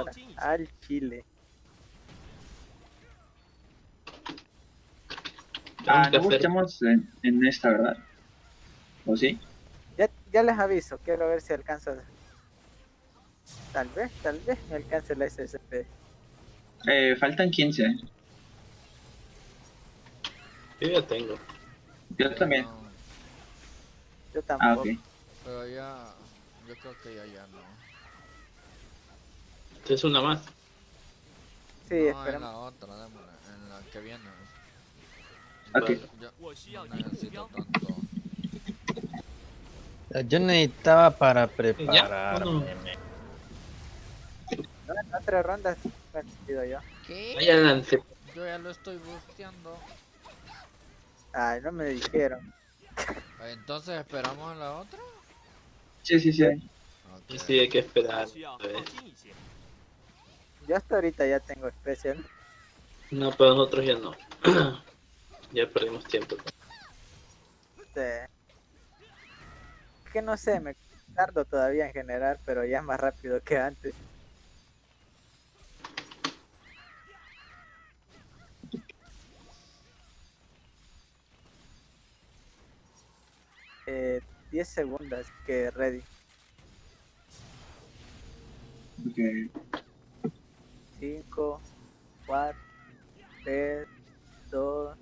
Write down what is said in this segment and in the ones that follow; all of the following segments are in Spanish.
ahora. Al chile. No busquemos en esta, ¿verdad? ¿O sí? Ya les aviso, quiero ver si alcanzo. Tal vez me alcance la SSP. Faltan 15. Yo ya tengo. Yo también. No, Yo Ah, tampoco. ok. pero ya, yo creo que ya no. Es una más. Sí, No, en esperemos. la otra, démosle, en la que viene. Ok. Yo no necesito tanto. Yo necesitaba para ¿Ya? prepararme. ¿O no? No, en otras rondas me he sentido yo. ¿Qué? Ahí adelante. Yo ya lo estoy busteando. Ay, no me dijeron. Entonces esperamos a la otra. Sí. Ok. Sí, hay que esperar. Yo hasta ahorita ya tengo especial. No, pero nosotros ya no. Ya perdimos tiempo. Que no sé, me tardo todavía en generar, pero ya es más rápido que antes. Eh, 10 segundos que ready. Ok. 5, 4, 3, 2.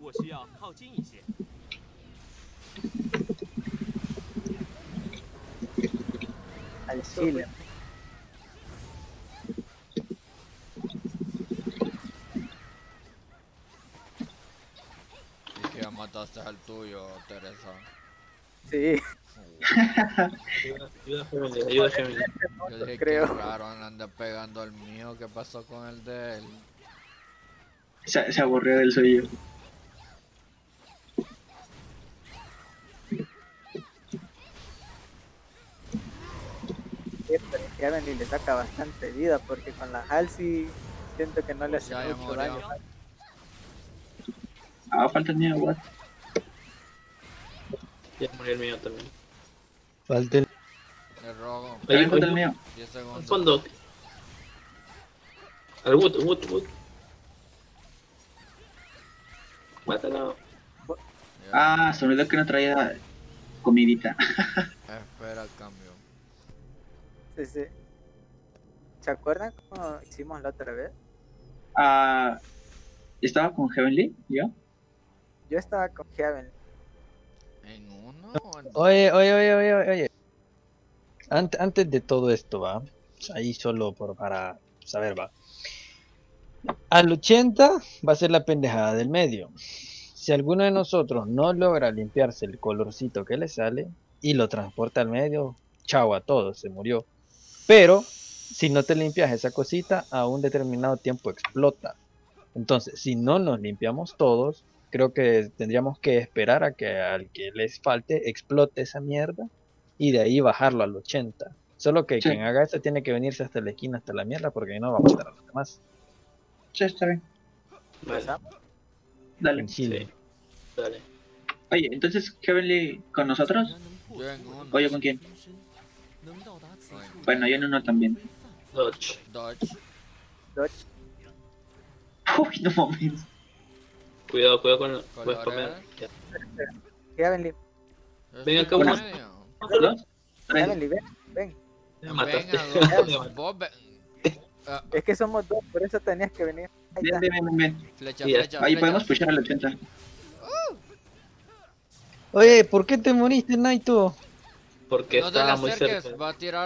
Al chile. Y que ya mataste al tuyo, Teresa. Sí, Ayuda, Gemini, ayuda, Gemini. Yo dije creo. que raro, le anda pegando al mío. ¿Qué pasó con el de él? Se aburrió del suyo. Pero que Evelyn le saca bastante vida porque con la Halsey siento que no le hace Ya mucho murió. daño. Ah, falta el mío, what? Ya murió el mío también. Falta el... El robo. También falta el mío. 10 Al segundos. fondo. Al Wood. Mátalo. Ya. Ah, se olvidó que no traía comidita. Espera el cambio. Sí, sí. ¿Se acuerdan cómo hicimos la otra vez? Ah, estaba con Heavenly, yo. Yo estaba con Heaven. ¿En uno o en dos? Oye. Antes de todo esto, va. Ahí solo para saber, va. Al 80 va a ser la pendejada del medio. Si alguno de nosotros no logra limpiarse el colorcito que le sale y lo transporta al medio, chao a todos, se murió. Pero si no te limpias esa cosita, a un determinado tiempo explota. Entonces, si no nos limpiamos todos, creo que tendríamos que esperar a que al que les falte explote esa mierda y de ahí bajarlo al 80. Solo que Sí. quien haga eso tiene que venirse hasta la esquina, hasta la mierda, porque no va a matar a los demás. Sí, está bien. Vale, ¿Empezamos? Dale. En Chile. dale. Oye, entonces, Heavenly con nosotros. Yo en uno. Oye, ¿con quién? Ay, Bueno, yo en uno también. Dodge. Dodge. Dodge. Uy, no mames. Cuidado con la... Puedes Colores. comer. Ya. Heavenly. Venga, Estoy en acá, medio. ¿Dos? Tres. Heavenly, ven. Ya mataste. Venga, vos ve... Ah, Es que somos dos, por eso tenías que venir. Ahí Bien, está. bien. flecha, Ya. flecha, Ahí flecha. podemos pushar al 80. Oye, ¿por qué te moriste, Naito? Porque No te le estaba muy acerques, cerca. va a tirar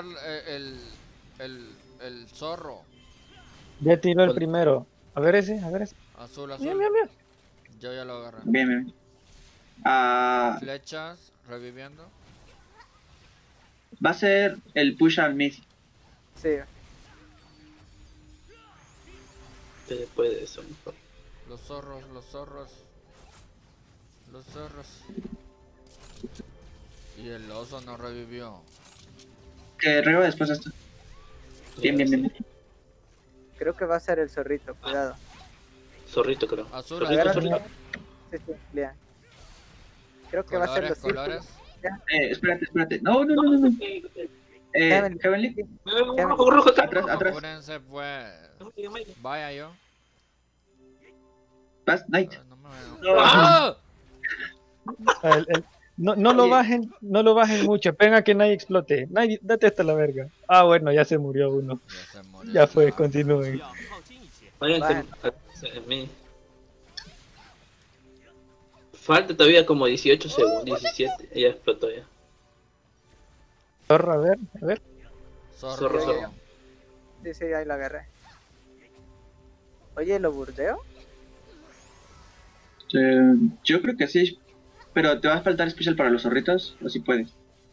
el zorro. Ya tiró el Con- primero. A ver ese. Azul, Mira. azul. Yo ya lo agarré. Bien. Ah, Flechas, reviviendo. va a ser el push al mid. Sí, Después de eso, mejor. Los zorros. Y el oso no revivió. Que arriba después de esto. Bien. creo que va a ser el zorrito, cuidado. Zorrito, creo. Azul, Zorrito, azul. zorrito. Sí, Lian. Creo que va a ser los Colores. círculos. Espérate. No. Heavenly, Rojo, rojo, acá. atrás, atrás. Apúrense pues. Vaya yo. Vas, Knight. No me veo. ¡Ah! No lo Oye. bajen, no lo bajen mucho, esperen a que nadie explote. Nadie, date hasta la verga. Ah, bueno, ya se murió uno. Ya se murió. Ya fue, el continúen. Váyanse en mí. Falta todavía como 18 segundos, 17. Ya explotó ya. Zorro, a ver, a ver. Zorro, zorro. Sí, sí, ahí lo agarré. Oye, ¿lo burdeo? Yo creo que sí, pero te va a faltar especial para los zorritos, o si puedes.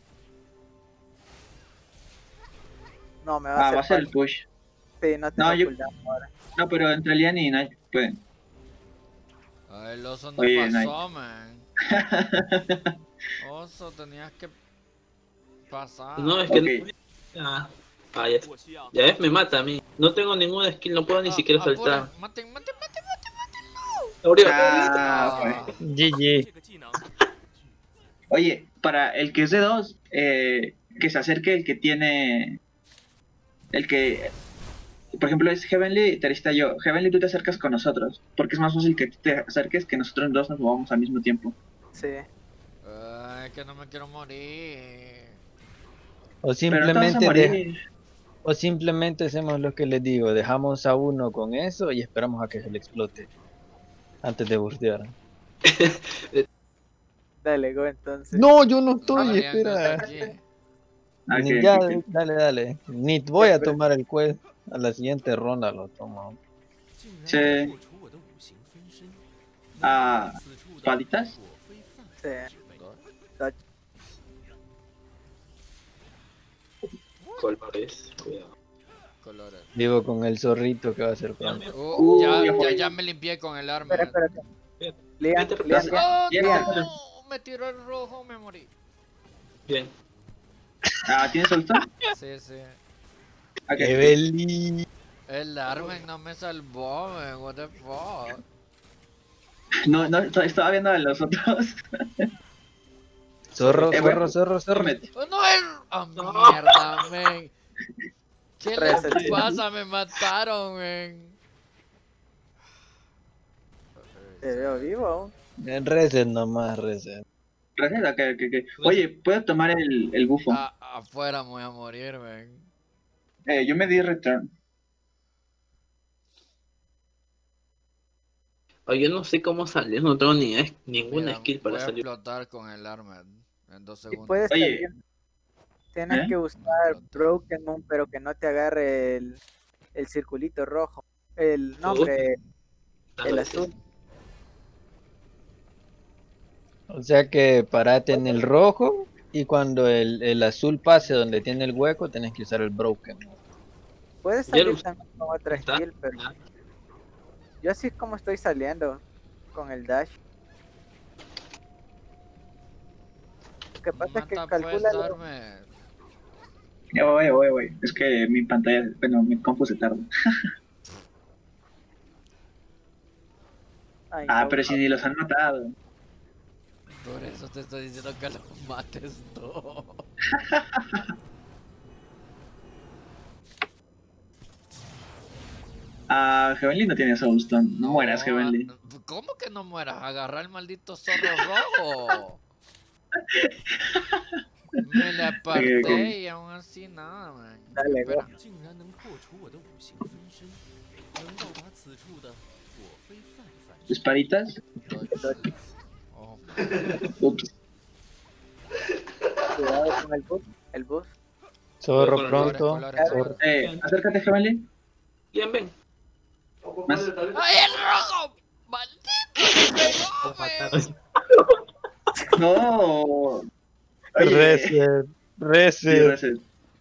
No, me va a Va a hacer ser el falta. push. Sí, no tengo No, yo- cooldown ahora. No, pero entre Lian y Knight pueden. Ay, el oso no Oye, pasó, man. Oso, tenías que pasar. No, es que Ok. no. Ah, ya. Ya ves, me mata a mí. No tengo ninguna skill, no puedo ni siquiera apuren, saltar. Maten. Murió. Ah, pues. GG. Oye, para el que es de 2, que se acerque el que tiene. El que. Por ejemplo, es Heavenly, Terista yo. Heavenly, tú te acercas con nosotros. Porque es más fácil que tú te acerques que nosotros dos nos movamos al mismo tiempo. Sí. Ay, que no me quiero morir. O Pero no te vas a simplemente, morir. o simplemente hacemos lo que les digo, dejamos a uno con eso y esperamos a que se le explote. Antes de burdear. Dale, go entonces. No, yo no estoy, Marian no espera. está aquí. Ah, Ni ok, ya, ok. dale. Ni voy a tomar el quest. A la siguiente ronda lo tomo. Sí. Ah, ¿palitas? Sí. Dodge. Colores, cuidado. Colores. Digo con el zorrito que va a ser pronto. ya Ya fue. me limpié con el arma. Espérate. Lian, Vete, Lian, vete. ¡Oh, Lian. no! Me tiró el rojo, me morí. Bien. Ah, ¿tienes solto? Sí, sí. Ok. Evelyn. El Armen no me salvó, man. What the fuck. No, estaba viendo a los otros. Zorro. Bueno, Mete. Oh, no, el. ¡Oh, mierda, man! ¿Qué Reset. les pasa? Me mataron, man. te veo vivo aún. En reset nomás, reset. Gracias, ok. Oye, ¿puedo tomar el bufo? Afuera me voy a morir, man. Yo me di return. Yo no sé cómo salir, no tengo ninguna Mira, skill para voy a salir. explotar con el arma en 2 Y segundos. puedes Oye. salir. Tienes ¿Eh? que usar Broken Moon, pero que no te agarre el circulito rojo. El nombre, el azul. O sea que parate en el rojo y cuando el azul pase donde tiene el hueco tenés que usar el broken. Puedes Ya lo salir también con otra Está. skill, pero yo así es como estoy saliendo con el dash. Lo que pasa es que Mata, calcula pues, Armen. Ya voy. Es que mi pantalla, bueno, mi compu se tarda. Ay, Ah, no, pero si ni los han matado. Por eso te estoy diciendo que lo mates tú. Ah, Heavenly no tiene Soulstone. No mueras, Heavenly. ¿Cómo que no mueras? Agarra el maldito zorro rojo. Me le aparté Ok. y aún así nada, man. Dale, go. Espera. 竟然能破除我的五行分身，能到达此处的果非泛泛之 Disparitas. Oh, Ups. Cuidado con el bus. Zorro Colores, pronto. colores, Zorro. Acércate, Heavenly. Bien, ven. Más. ¡Ay, el rojo! ¡Maldito! ¡Me pegó, man! No. Oye. Reset. Sí, Reset. reset.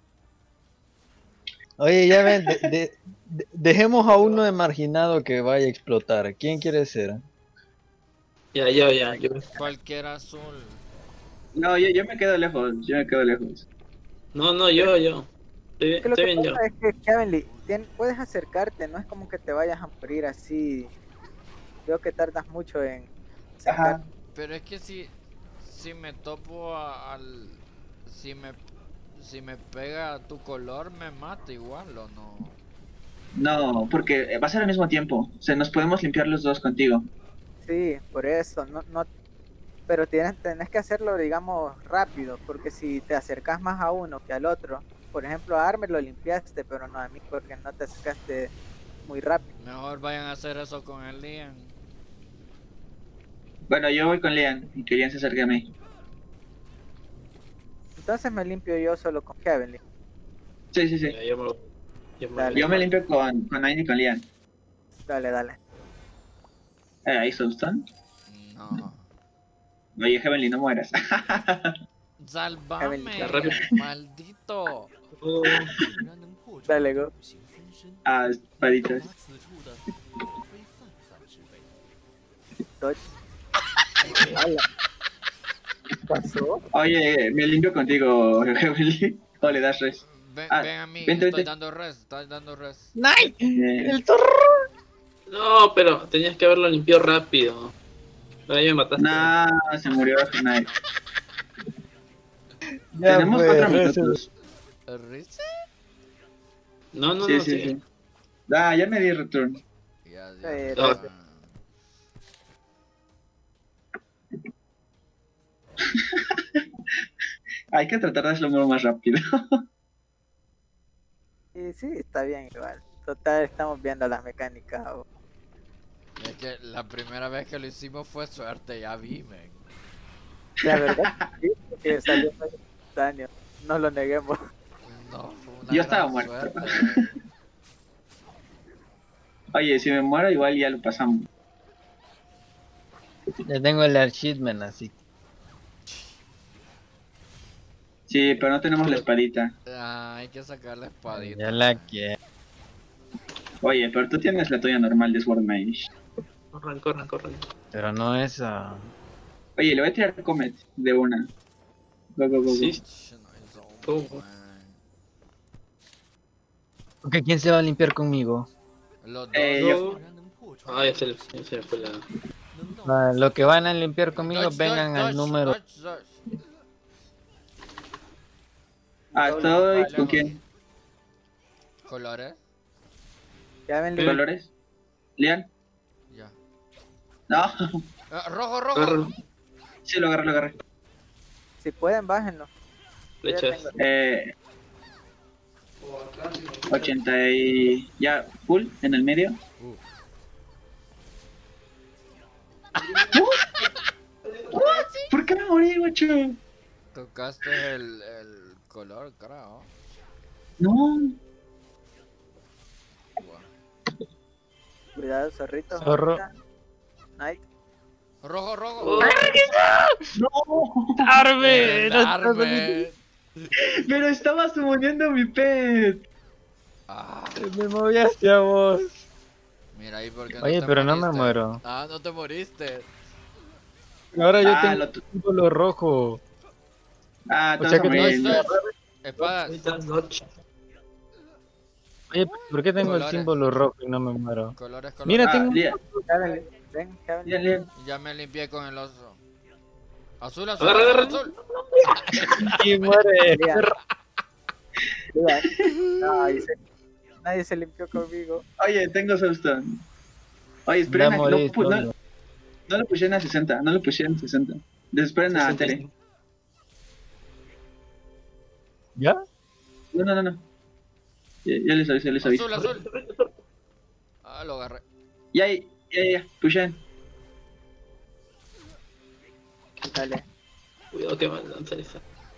Oye, ya ven, dejemos a uno de marginado que vaya a explotar. ¿Quién quiere ser? Ya. Yo. Cualquier azul. No, yo me quedo lejos. No, yo. Que lo Estoy que bien yo. pasa es que, Heavenly, puedes acercarte, no es como que te vayas a morir así. Veo que tardas mucho en Ajá. Pero es que si me topo al... Si me si me pega tu color, me mata igual o no. No, porque va a ser al mismo tiempo. O sea, nos podemos limpiar los dos contigo. Sí, por eso, no, pero tenés que hacerlo, digamos, rápido, porque si te acercas más a uno que al otro, por ejemplo, a Armer lo limpiaste, pero no a mí, porque no te acercaste muy rápido. Mejor vayan a hacer eso con el Lian. Bueno, yo voy con Lian y que Lian se acerque a mí. Entonces me limpio yo solo con Heavenly. Sí, sí, sí. Ya, Dale. Yo me limpio con Aine y con Lian. Dale. ¿Ahí Soulstone? No. Oye, Heavenly, no mueras. ¡Sálvame! rápido. ¡Maldito! 竟然能破除 Dale, go. 五行分身， Ah, 到 espaditas. 达此处的莫非泛泛之辈？ Dodge. Ala. ¿Qué pasó? Oye, me limpio contigo, Heavenly. O le das res. Ven, Ah, ven a mí, vente, estoy vente. dando res. ¡Nice! Eh, ¡El zorro! No, pero tenías que haberlo limpiado rápido. Ahora ya me mataste. nah, se murió Knight. Ya Tenemos fue, 4 rezo. minutos. ¿Rice? No, no, Sí, no, sí, sí. sí. Ah, ya me di return. Ya, Ah. Hay que tratar de hacerlo más rápido. Y sí, está bien igual. Total, estamos viendo las mecánicas. Es que la primera vez que lo hicimos fue suerte, ya vi, men. La verdad, sí, porque salió muy espontáneo. No lo neguemos. No, fue una Yo estaba gran muerto. suerte. Oye, si me muero igual ya lo pasamos. Ya tengo el achievement así. Sí, pero no tenemos la espadita. Ah, hay que sacar la espadita. Ya la quiero. Oye, pero tú tienes la tuya normal de Sword Mage. Corran. Pero no esa. Oye, le voy a tirar Comet de una. Go. Sí. Ch, no hizo un ¿Cómo? buen. Ok, ¿quién se va a limpiar conmigo? Los dos. Yo. 竟然能破除 Ah, ya se me fue la... 能到 Ah, los que van a limpiar conmigo Dodge, vengan dodge, al número. dodge. Ah, estoy con quién? ¿Colores? Heavenly, ¿Colores? ¿Lian? Ya. No. Rojo. Agárralo. Sí, lo agarré. si pueden, bájenlo. Flechas. 80 y... Ya, full, en el medio. ¿Por qué me morí, guacho? Tocaste el color, creo. No. Buah. Cuidado, zorrito. Zorro. Night. Rojo. ¡Arme! El arme. Pero estaba sumoniendo mi pet. Ah, Me movías a vos. mira ahí porque Oye, te pero no me moriste. muero. Ah, no te moriste. Ahora yo Ah, tengo lo el símbolo rojo. Ah, O te sea vas a que morir. Dodge. Espadas. Oye, ¿por qué tengo el Colores. símbolo rojo y no me muero? Colores. Mira, Ah, tengo... Lian, Heavenly. Ven, Heavenly. Lian. Ya me limpié con el oso. Azul. Agarra. Y muere. Lian. Lian. Nadie se limpió conmigo. Oye, tengo Soulstone. Oye, esperen, Ya no, morí, no, solo. no lo pusieron a 60, no lo pusieron a 60. Esperen a Tere. ¿Ya? No. Ya les aviso. Azul. Ah, lo agarré. Ya, pushen. Dale. Cuidado que me van a lanzar esa.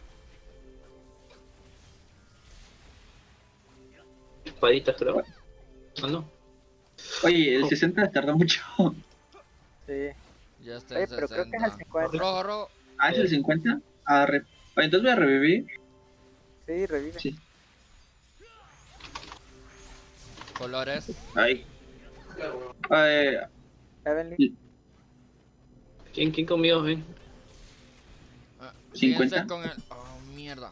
Espaditas, creo. Ah, no. Oye, el 60 tardó mucho. Sí. Ya está Oye, en pero creo que es el 60. 50. Rojo. Ah, ¿es el 50? Ah, Oye, entonces voy a revivir. Sí, revive. Sí. Colores. Ay. Heavenly. ¿Quién conmigo, ven? Ah, 50. fíjense con el... Oh, mierda.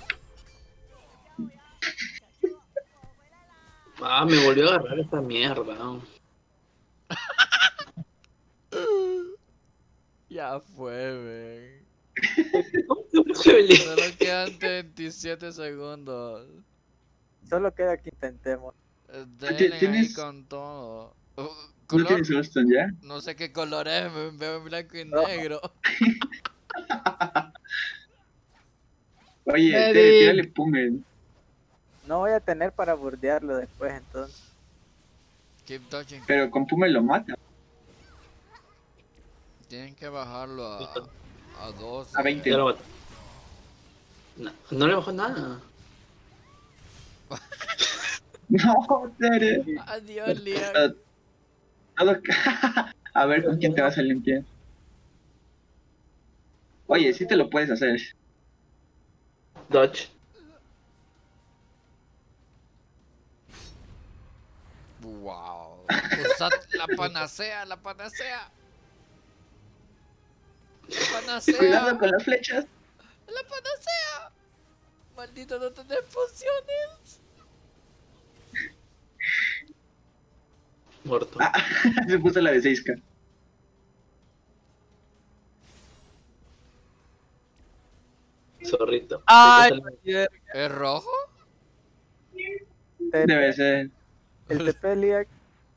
Ah, me volvió a agarrar esta mierda. ¿No? Ya fue, ven. Solo quedan 27 segundos. Solo queda que intentemos. Denle ahí ¿Tienes- con todo. ¿No ¿Color? tienes Hearthstone ya? No sé qué color es, me veo en blanco y Rojo. negro. Oye, Medic. tírale Pummel. No voy a tener para bordearlo después, entonces. Keep touching. Pero con Pummel lo mata. Tienen que bajarlo a 12. A 20. Ya lo mato. No le bajó nada. No, Tere. Adiós, Liam. Todo- A ver con quién te vas a limpiar. Oye, sí te lo puedes hacer. Dodge. Wow. Usad la panacea, la panacea. La panacea. Cuidado con las flechas. La panacea. Maldito no tener pociones. Muerto. Ah, se puso la de 6K. Zorrito. ¡Ay! ¿Es rojo? Debe ser. El TP Liak.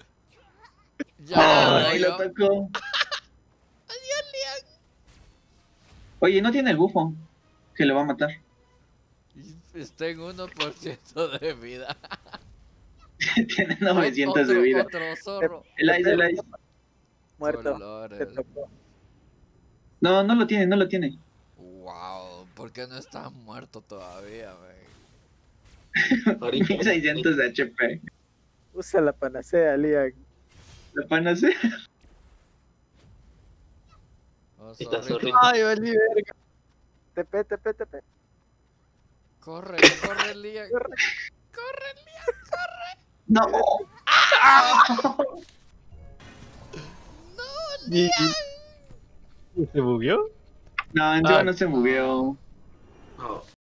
Ya, Ay, lo yo. tocó. Adiós, Liam. Oye, no tiene el bufo. Que lo va a matar. Está en 1% de vida. Tiene 900 de Otro- vida. Otro zorro. El Ice. Muerto. Colores. Te tocó. No, no lo tiene, no lo tiene. Wow, ¿por qué no estás muerto todavía, wey? Ahorita. 1600 de HP. Usa la panacea, Liak. Lo van a hacer. Oh, Está zorrito. zorrito. ¡Ay, valí verga! TP. Corre, corre, Liam. Corre. Corre, Liam. No. ¿Y se bugueó? No, encima Ah. no se movió. Oh.